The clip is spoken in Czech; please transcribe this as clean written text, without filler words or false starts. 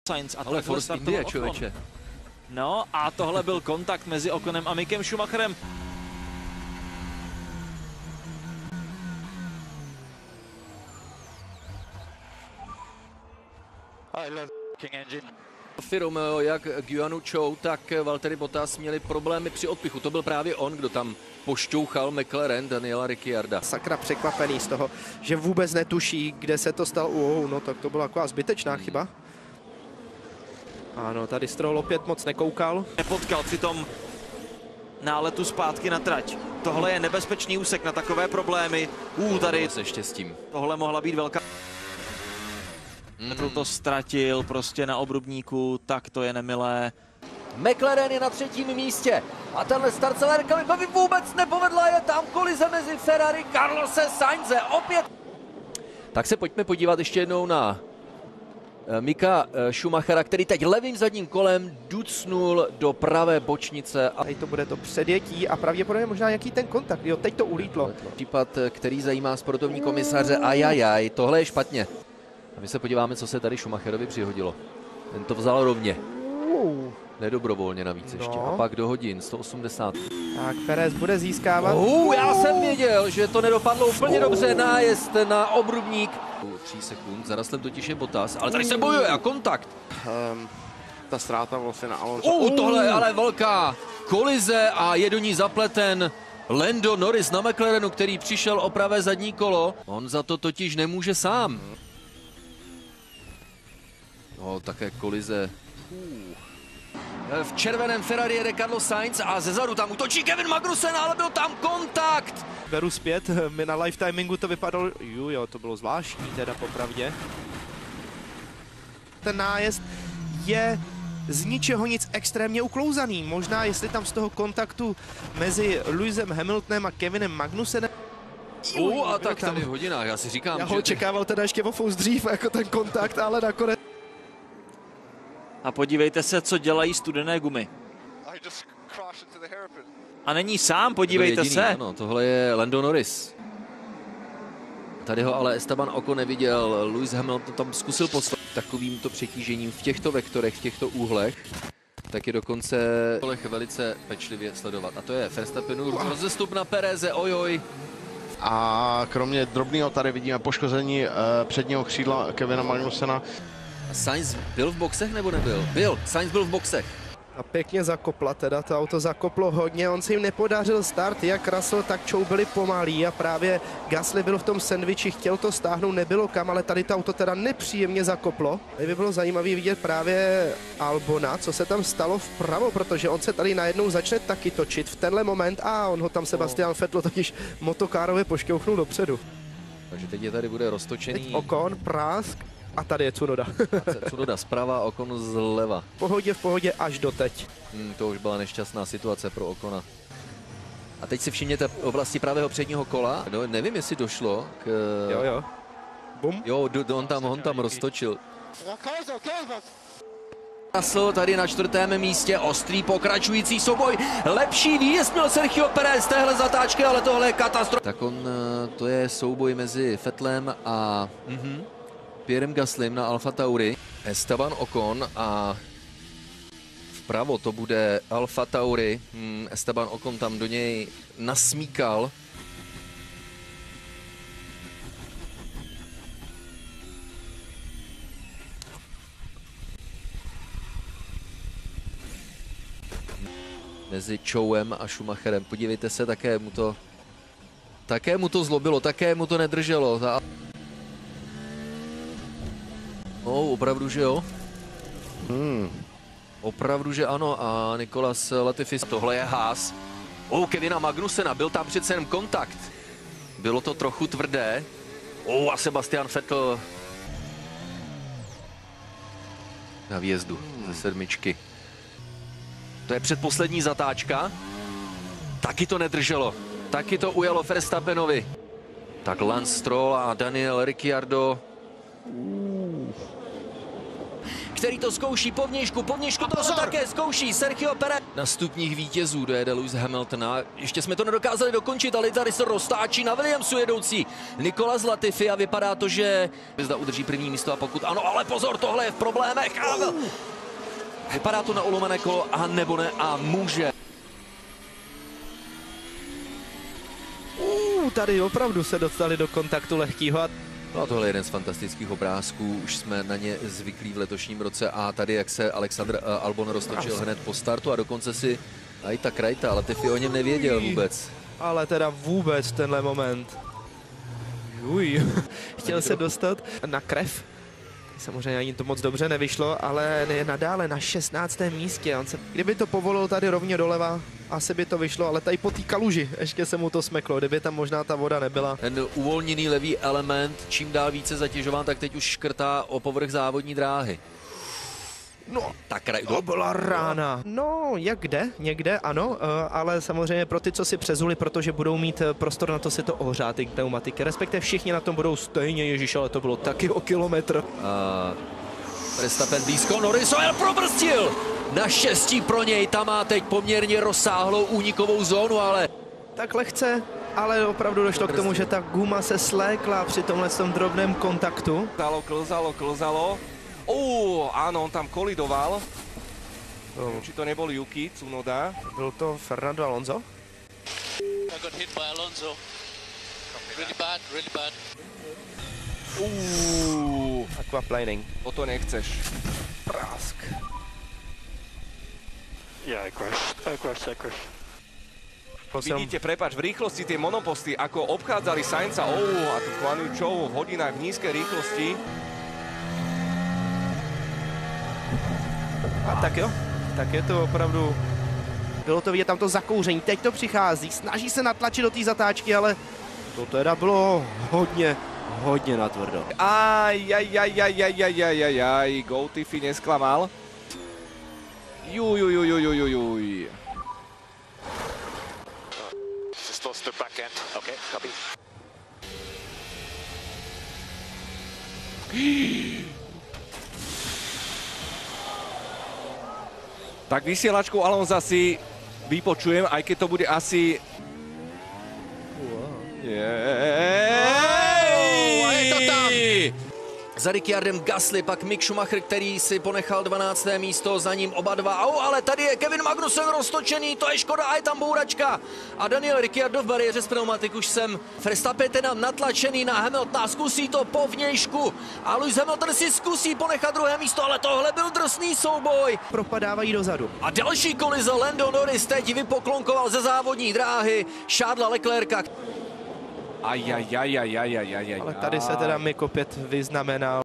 Sainz a ale Force India, člověče. No a tohle byl kontakt mezi Okonem a Mickem Schumacherem. Alfa Romeo, jak Guanyu Zhou, tak Valtteri Bottas měli problémy při odpichu. To byl právě on, kdo tam pošťouchal McLaren Daniela Ricciarda. Sakra překvapený z toho, že vůbec netuší, kde se to stalo. No tak to byla taková zbytečná chyba. Ano, tady Stroll opět moc nekoukal. Nepotkal při tom náletu zpátky na trať. Tohle je nebezpečný úsek na takové problémy. Tady se štěstím. Tohle mohla být velká. Vettel to ztratil prostě na obrubníku, tak to je nemilé. McLaren je na 3. místě a tenhle start se Leclercovi vůbec nepovedla, je tam kolize mezi Ferrari Carlose Sainze opět. Tak se pojďme podívat ještě jednou na Micka Schumachera, který teď levým zadním kolem ducnul do pravé bočnice. A to bude to předjetí a pravděpodobně možná nějaký ten kontakt, jo, teď to ulítlo. Případ, který zajímá sportovní komisaře, ajajaj, tohle je špatně. A my se podíváme, co se tady Schumacherovi přihodilo. Ten to vzal rovně. Nedobrovolně navíc ještě. A pak do hodin, 180. Tak Perez bude získávat. Já jsem věděl, že to nedopadlo úplně dobře. Nájezd na obrubník. 3 sekund, za Russellem totiž je Bottas, ale tady se bojuje a kontakt. Ta ztráta vlastně na Alonso. Tohle je ale velká kolize a je do ní zapleten Lando Norris na McLarenu, který přišel o pravé zadní kolo. On za to totiž nemůže sám. Také kolize. V červeném Ferrari jede Carlos Sainz a zezadu tam útočí Kevin Magnussen, ale byl tam kontakt. Beru zpět, my na live timingu to vypadalo, jo, to bylo zvláštní teda popravdě. Ten nájezd je z ničeho nic extrémně uklouzaný. Možná jestli tam z toho kontaktu mezi Lewisem Hamiltonem a Kevinem Magnussenem. A tak tam v hodinách, já si říkám, já ho očekával teda ještě o fous dřív jako ten kontakt, ale nakonec. A podívejte se, co dělají studené gumy. A není sám, podívejte se. Ano, tohle je Lando Norris. Tady ho ale Esteban Ocon neviděl. Lewis Hamilton tam zkusil poslat takovýmto přetížením v těchto vektorech, v těchto úhlech. Tak je dokonce velice pečlivě sledovat. A to je Verstappenu rozestup na Pereze, ojoj. A kromě drobného tady vidíme poškození předního křídla Kevina Magnussena. Sainz byl v boxech nebo nebyl? Byl, Sainz byl v boxech. A pěkně zakopla teda, to auto zakoplo hodně, on se jim nepodařil start, jak Russell, tak Zhou byli pomalí a právě Gasly byl v tom sendviči, chtěl to stáhnout, nebylo kam, ale tady to auto teda nepříjemně zakoplo. Tady by bylo zajímavé vidět právě Albona, co se tam stalo vpravo, protože on se tady najednou začne taky točit v tenhle moment a on ho tam Sebastian Vettel totiž motokárově pošťouchnul dopředu. Takže teď je tady bude roztočený. Teď Ocon, prásk. A tady je Tsunoda. Tsunoda zprava, Ocon zleva. V pohodě až doteď. To už byla nešťastná situace pro Ocona. A teď si všimněte oblasti pravého předního kola. No, nevím, jestli došlo k... Jo. Bum. Jo, on tam roztočil. Russell tady na 4. místě, ostrý pokračující souboj. Lepší výjezd měl Sergio Perez z téhle zatáčky, ale tohle je katastrofa. Tak to je souboj mezi Vettelem a... Pierrem Gaslym na Alfa Tauri, Esteban Ocon a vpravo to bude Alfa Tauri. Esteban Ocon tam do něj nasmíkal. Mezi Zhouem a Schumacherem. Podívejte se, také mu to zlobilo, také mu to nedrželo. Opravdu, že jo? Opravdu, že ano. A Nicolas Latifi. Tohle je Haas. Kevina Magnussena, byl tam přece jen kontakt. Bylo to trochu tvrdé. A Sebastian Vettel na výjezdu ze 7. To je předposlední zatáčka. Taky to nedrželo. Taky to ujelo Verstappenovi. Tak Lance Stroll a Daniel Ricciardo, který to zkouší po vnějšku to se také zkouší Sergio Perez. na stupních vítězů dojede Lewis Hamilton. A ještě jsme to nedokázali dokončit, ale tady se roztáčí na Williamsu jedoucí Nicolas Latifi a vypadá to, že zda udrží první místo a pokud ano, ale pozor, tohle je v problémech. Vypadá to na ulomené kolo a nebo ne a může. Tady opravdu se dostali do kontaktu lehkýho. No a tohle je jeden z fantastických obrázků, už jsme na ně zvyklí v letošním roce a tady jak se Alexander Albon roztočil hned po startu a dokonce si i ta krajta, ale Latifi o něm nevěděl vůbec. Ale teda vůbec tenhle moment. Chtěl se dostat na krev. Samozřejmě ani to moc dobře nevyšlo, ale je nadále na 16. místě. Kdyby to povolil tady rovně doleva, asi by to vyšlo, ale tady po té kaluži ještě se mu to smeklo, kdyby tam možná ta voda nebyla. Ten uvolněný levý element, čím dál více zatěžován, tak teď už škrtá o povrch závodní dráhy. No, tak to byla rána. No, jak jde, někde, ano, ale samozřejmě pro ty, co si přezuli, protože budou mít prostor na to si to ohřát, ty pneumatiky. Respektive všichni na tom budou stejně, ježiš, ale to bylo taky o kilometr. Verstappen blízko, Norris probrzdil! Naštěstí pro něj, tam má teď poměrně rozsáhlou únikovou zónu, ale... Tak lehce, ale opravdu došlo k tomu, že ta guma se slékla při tomhle drobném kontaktu. Klzalo. Áno, on tam kolidoval. Či to nebol Yuki Tsunoda. Byl to Fernando Alonso? I got hit by Alonso. Really bad. Aquaplaning. To nechceš. Prásk. Yeah, I crashed. Vidíte, prepáč, v rýchlosti tie monoposty, ako obchádzali Sainza, a tu Guan Yu Zhou v hodinách v nízkej rýchlosti. A tak jo, tak je to opravdu, bylo to vidět, tam to zakouření, teď to přichází, snaží se natlačit do té zatáčky, ale to teda bylo hodně natvrdo. Aj, Go Tiffy nesklamal. Juj. Just lost the back end. Okay, copy. Tak vysielačku Alonza si vypočujem, aj keď to bude asi... A je to tam! Za Ricciardem Gasly, pak Mick Schumacher, který si ponechal 12. místo, za ním oba dva. Ale tady je Kevin Magnussen roztočený, to je škoda, a je tam bouračka. A Daniel Ricciardo v bariéře z pneumatik už jsem. Verstappen teda natlačený na Hamiltona, zkusí to po vnějšku. A Lewis Hamilton si zkusí ponechat druhé místo, ale tohle byl drsný souboj. Propadávají dozadu. A další kolize, Lando Norris teď vypoklonkoval ze závodní dráhy Charlesa Leclerca. Aj. Ale tady se teda Mick opět vyznamenal.